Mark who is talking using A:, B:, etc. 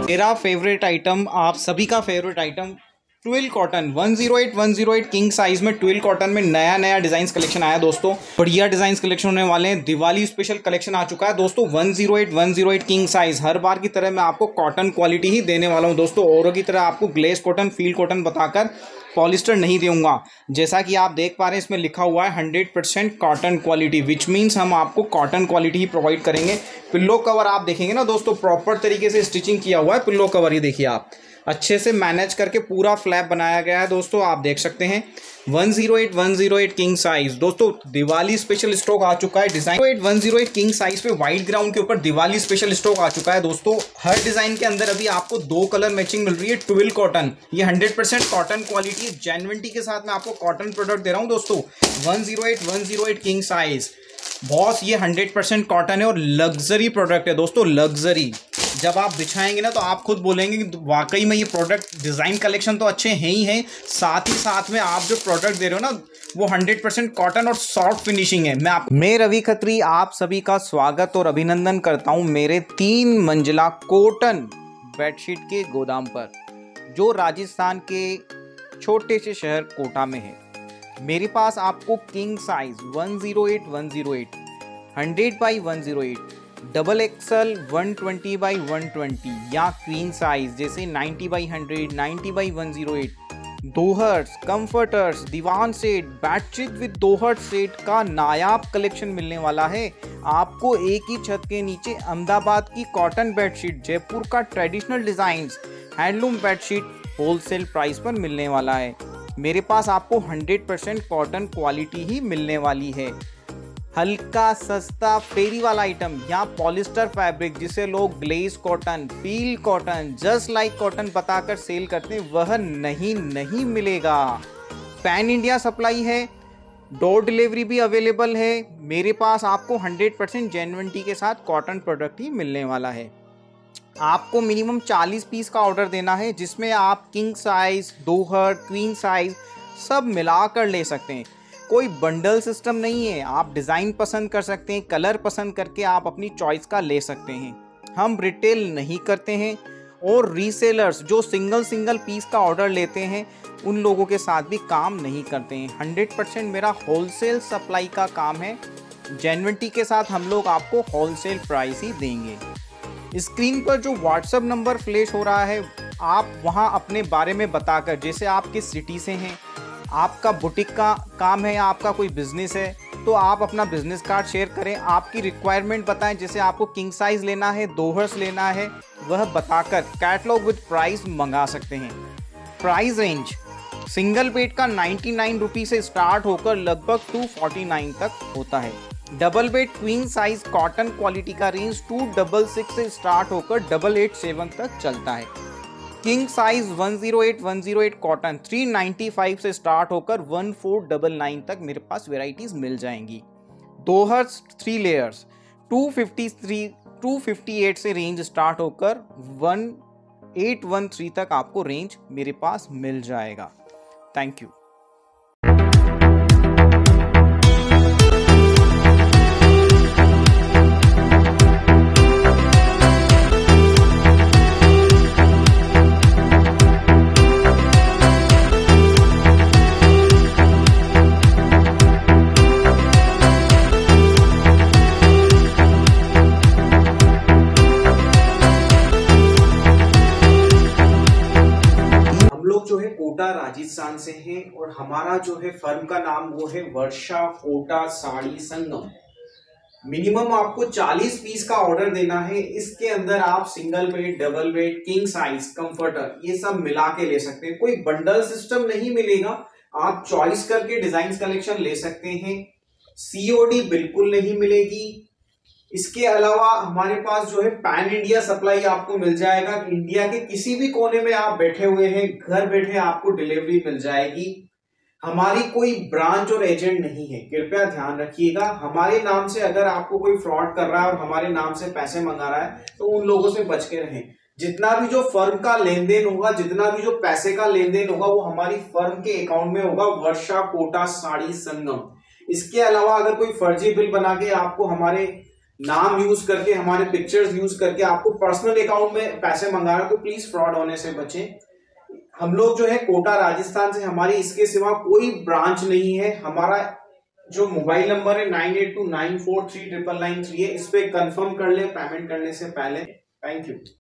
A: मेरा favourite item, आप सभी का favourite item, twill cotton 108 king size में ट्विल कॉटन में नया डिजाइन्स कलेक्शन आया दोस्तों। बढ़िया डिजाइन्स कलेक्शन होने वाले हैं। दिवाली स्पेशल कलेक्शन आ चुका है दोस्तों। 108 किंग साइज। हर बार की तरह मैं आपको कॉटन क्वालिटी ही देने वाला हूं दोस्तों। औरों की तरह आपको ग्लेस कॉटन, फील्ड कॉटन बताकर पॉलिस्टर नहीं दूंगा। जैसा कि आप देख पा रहे हैं इसमें लिखा हुआ है 100% कॉटन क्वालिटी, विच मीन्स हम आपको कॉटन क्वालिटी ही प्रोवाइड करेंगे। पिल्लो कवर आप देखेंगे ना दोस्तों, प्रॉपर तरीके से स्टिचिंग किया हुआ है पिल्लो कवर। ये देखिए आप, अच्छे से मैनेज करके पूरा फ्लैप बनाया गया है दोस्तों, आप देख सकते हैं। 108 किंग साइज दोस्तों। दिवाली स्पेशल स्टॉक आ चुका है। डिजाइन 108 किंग साइज पे व्हाइट ग्राउंड के ऊपर दिवाली स्पेशल स्टॉक आ चुका है दोस्तों। हर डिजाइन के अंदर अभी आपको 2 कलर मैचिंग मिल रही है। ट्विल कॉटन, ये 100% कॉटन क्वालिटी, जेन्युइनिटी के साथ मैं आपको कॉटन प्रोडक्ट दे रहा हूं दोस्तों। 108 किंग साइज बॉस, ये 100% कॉटन है और लग्जरी प्रोडक्ट है दोस्तों, लग्जरी। जब आप बिछाएंगे ना तो आप खुद बोलेंगे कि वाकई में ये प्रोडक्ट, डिज़ाइन कलेक्शन तो अच्छे हैं ही हैं, साथ ही साथ में आप जो प्रोडक्ट दे रहे हो ना वो 100% कॉटन और सॉफ्ट फिनिशिंग है। मैं रवि खत्री आप सभी का स्वागत और अभिनंदन करता हूं मेरे 3 मंजिला कॉटन बेडशीट के गोदाम पर, जो राजस्थान के छोटे से शहर कोटा में है। मेरे पास आपको king size 108 100 by 108, double XL 120 by 120 या क्वीन साइज जैसे 90 बाई 100, 90 बाई 108, दोहर्स, कंफर्टर्स, दीवान सेट, बेडशीट विद दोहर सेट का नायाब कलेक्शन मिलने वाला है आपको। एक ही छत के नीचे अहमदाबाद की कॉटन बेडशीट, जयपुर का traditional designs, handloom bedsheet wholesale price पर मिलने वाला है। मेरे पास आपको 100% कॉटन क्वालिटी ही मिलने वाली है। हल्का सस्ता फेरी वाला आइटम, यहाँ पॉलिस्टर फैब्रिक जिसे लोग glaze cotton, feel cotton, just like cotton बताकर सेल करते हैं, वह नहीं मिलेगा। पैन इंडिया सप्लाई है, डोर डिलीवरी भी अवेलेबल है। मेरे पास आपको 100% जेन्युइनिटी के साथ कॉटन प्रोडक्ट ही मिलने वाला है। आपको मिनिमम 40 पीस का ऑर्डर देना है, जिसमें आप किंग साइज, दोहर, क्वीन साइज सब मिलाकर ले सकते हैं। कोई बंडल सिस्टम नहीं है। आप डिज़ाइन पसंद कर सकते हैं, कलर पसंद करके आप अपनी चॉइस का ले सकते हैं। हम रिटेल नहीं करते हैं और रीसेलर्स जो सिंगल पीस का ऑर्डर लेते हैं उन लोगों के साथ भी काम नहीं करते हैं। 100% मेरा होलसेल सप्लाई का काम है। जेन्युइनिटी के साथ हम लोग आपको होलसेल प्राइस ही देंगे। स्क्रीन पर जो व्हाट्सएप नंबर फ्लैश हो रहा है, आप वहां अपने बारे में बताकर, जैसे आप किस सिटी से हैं, आपका बुटीक का काम है या आपका कोई बिजनेस है, तो आप अपना बिजनेस कार्ड शेयर करें। आपकी रिक्वायरमेंट बताएं, जैसे आपको किंग साइज लेना है, दोहर्स लेना है, वह बताकर कैटलॉग विद प्राइस मंगा सकते हैं। प्राइस रेंज सिंगल बेड का 99 रुपये से स्टार्ट होकर लगभग 249 तक होता है। Double bed queen size cotton quality का रेंज 266 से स्टार्ट होकर 887 तक चलता है। किंग साइज 108 कॉटन 395 से स्टार्ट होकर 1499 तक मेरे पास वेराइटीज मिल जाएंगी। दोहर्स 3 लेयर्स 258 से रेंज स्टार्ट होकर 1813 तक आपको रेंज मेरे पास मिल जाएगा। Thank you. जो है कोटा राजस्थान से हैं और हमारा जो है फर्म का नाम वो है वर्षा कोटा साड़ी संगम। मिनिमम आपको 40 पीस का ऑर्डर देना है। इसके अंदर आप single bed, double bed, king size, comforter ये सब मिला के ले सकते हैं। कोई बंडल सिस्टम नहीं मिलेगा। आप चॉइस करके डिजाइन कलेक्शन ले सकते हैं। सीओडी बिल्कुल नहीं मिलेगी। इसके अलावा हमारे पास जो है पैन इंडिया सप्लाई आपको मिल जाएगा। इंडिया के किसी भी कोने में आप बैठे हुए हैं, घर बैठे आपको डिलीवरी मिल जाएगी। हमारी कोई ब्रांच और एजेंट नहीं है, कृपया ध्यान रखिएगा। हमारे नाम से अगर आपको कोई फ्रॉड कर रहा है और हमारे नाम से पैसे मंगा रहा है तो उन लोगों से बच के रहें। जितना भी जो फर्म का लेन देन होगा, जितना भी जो पैसे का लेन देन होगा, वो हमारी फर्म के अकाउंट में होगा, वर्षा कोटा साड़ी संगम। इसके अलावा अगर कोई फर्जी बिल बना के आपको हमारे नाम यूज करके, हमारे पिक्चर्स यूज करके आपको पर्सनल अकाउंट में पैसे मंगा रहे हो, तो प्लीज फ्रॉड होने से बचें। हम लोग जो है कोटा राजस्थान से, हमारी इसके सिवा कोई ब्रांच नहीं है। हमारा जो मोबाइल नंबर है 9829439993 है, इस पे कंफर्म कर ले पेमेंट करने से पहले। Thank you.